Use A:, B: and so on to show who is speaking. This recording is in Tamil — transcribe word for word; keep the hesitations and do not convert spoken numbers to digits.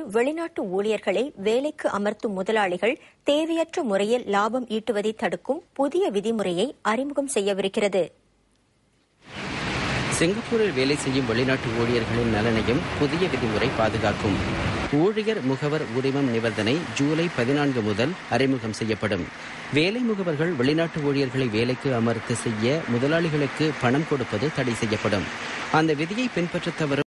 A: வெளிநாட்டு ஊழியர்களை வேலைக்கு அமர்த்தும் முதலாளிகள் தேவையற்ற முறையில் லாபம் ஈட்டுவதை தடுக்கும் புதிய விதிமுறையை அறிமுகம் செய்யவிருக்கிறது.
B: சிங்கப்பூரில் வேலை செய்யும் வெளிநாட்டு ஊழியர்களின் நலனையும் புதிய விதிமுறை பாதுகாக்கும். ஊழியர் முகவர் உரிமம் நிபந்தனை ஜூலை பதினான்கு முதல் அறிமுகம் செய்யப்படும். வேலை முகவர்கள் வெளிநாட்டு ஊழியர்களை வேலைக்கு அமர்த்த செய்ய முதலாளிகளுக்கு பணம் கொடுப்பது தடை செய்யப்படும். அந்த விதியை பின்பற்ற தவறும்